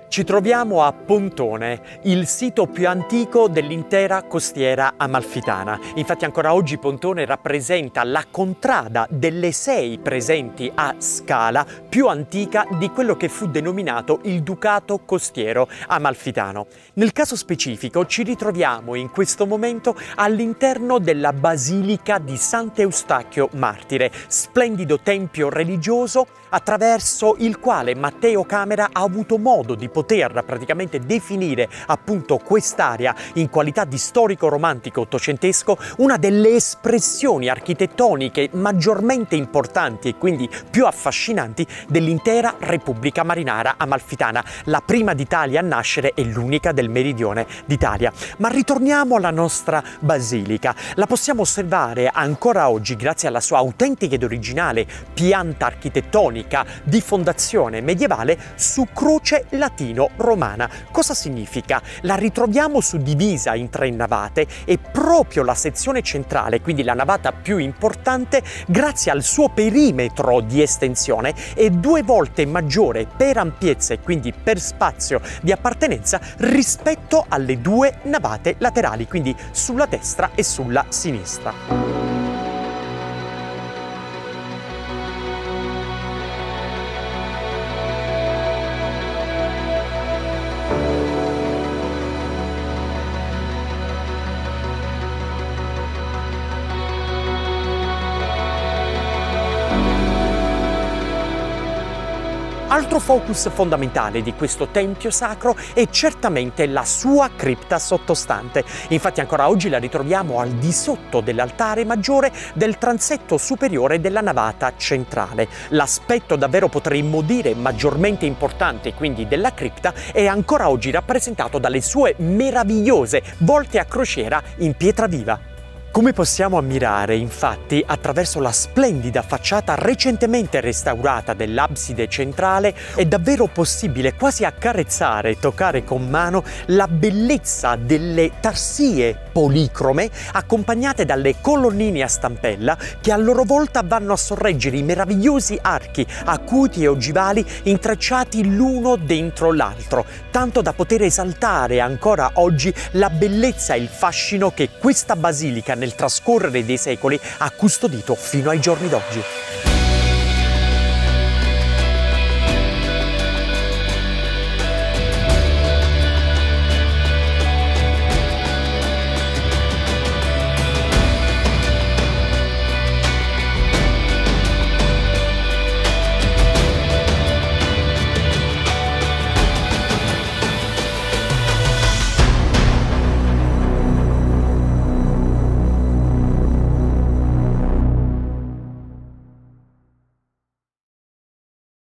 Ci troviamo a Pontone, il sito più antico dell'intera costiera amalfitana. Infatti ancora oggi Pontone rappresenta la contrada delle 6 presenti a Scala più antica di quello che fu denominato il Ducato Costiero Amalfitano. Nel caso specifico ci ritroviamo in questo momento all'interno della Basilica di Sant'Eustachio Martire, splendido tempio religioso attraverso il quale Matteo Camera ha avuto modo di poter praticamente definire appunto quest'area in qualità di storico romantico ottocentesco una delle espressioni architettoniche maggiormente importanti e quindi più affascinanti dell'intera Repubblica Marinara Amalfitana, la prima d'Italia a nascere e l'unica del meridione d'Italia. Ma ritorniamo alla nostra basilica. La possiamo osservare ancora oggi grazie alla sua autentica ed originale pianta architettonica di fondazione medievale su croce latino-romana. Cosa significa? La ritroviamo suddivisa in 3 navate e proprio la sezione centrale, quindi la navata più importante, grazie al suo perimetro di estensione, è 2 volte maggiore per ampiezza e quindi per spazio di appartenenza rispetto alle 2 navate laterali, quindi sulla destra e sulla sinistra. Altro focus fondamentale di questo tempio sacro è certamente la sua cripta sottostante. Infatti ancora oggi la ritroviamo al di sotto dell'altare maggiore del transetto superiore della navata centrale. L'aspetto davvero potremmo dire maggiormente importante quindi della cripta è ancora oggi rappresentato dalle sue meravigliose volte a crociera in pietra viva. Come possiamo ammirare, infatti, attraverso la splendida facciata recentemente restaurata dell'abside centrale, è davvero possibile quasi accarezzare e toccare con mano la bellezza delle tarsie policrome accompagnate dalle colonnine a stampella che a loro volta vanno a sorreggere i meravigliosi archi acuti e ogivali intrecciati l'uno dentro l'altro, tanto da poter esaltare ancora oggi la bellezza e il fascino che questa basilica nel trascorrere dei secoli ha custodito fino ai giorni d'oggi.